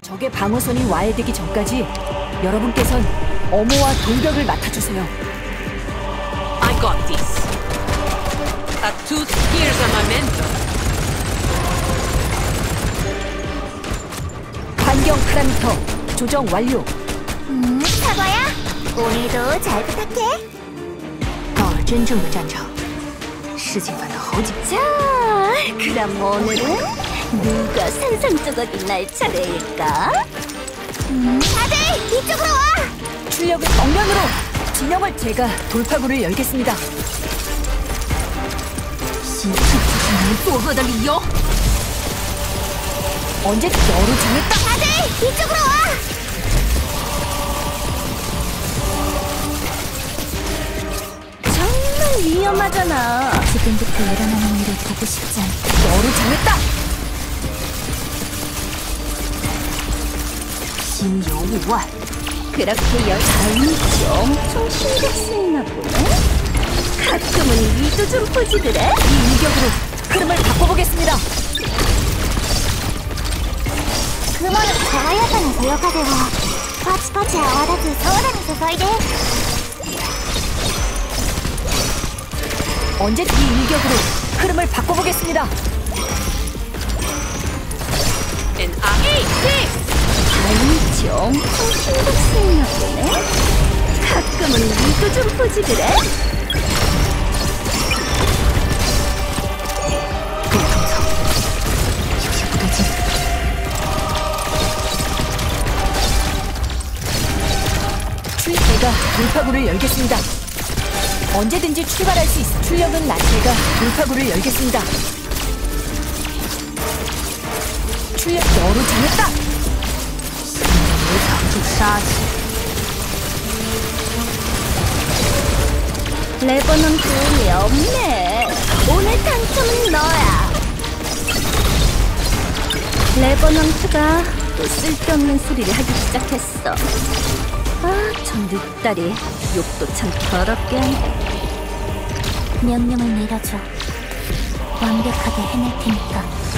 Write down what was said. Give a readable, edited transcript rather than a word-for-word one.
적의 방어선이 와해되기 전까지 여러분께선 어모와 돌벽을 맡아주세요. I got this. A tooth here's a memento. 반경 파라미터 조정 완료. 사과야, 오늘도 잘 부탁해. 到了真正的战场，事情反倒好紧。 자, 그럼 오늘은 누가 산산조각이 날 차례일까? 다들 이쪽으로 와! 출력을 정면으로! 진영을 제가 돌파구를 열겠습니다. 心是不是你作恶的理由？ 언제 너를 정했다! 다들 이쪽으로 와! 정말 위험하잖아. 지금부터 일어나는 일을 보고 싶지 않다. 너를 정했다! 心有物外。 그렇게 여자인지 엄청 신경 쓰이나 보네. 가끔은 위도 좀 보지더래. 이 일격으로 흐름을 바꿔보겠습니다. 雲の爽やかなそよ風をパチパチ泡立つソーダに注いで 언제 이 일격으로 흐름을 바꿔보겠습니다. And I ate this. 자인지 엄청 신경 쓰이나 보네. 가끔은 위도 좀 보지더래. 不要冲草，有些不对劲。 제가 돌파구를 열겠습니다. 언제든지 출발할 수 있어. 출력은 제가 돌파구를 열겠습니다. 출력 너를 정했다! 没藏住杀气。 레버넌 도움이 없네. 오늘 당첨은 너야. 레버넌트가 또 쓸데없는 소리를 하기 시작했어. 아, 저 늑다리 욕도 참 더럽게 한다. 명령을 내려줘. 완벽하게 해낼 테니까.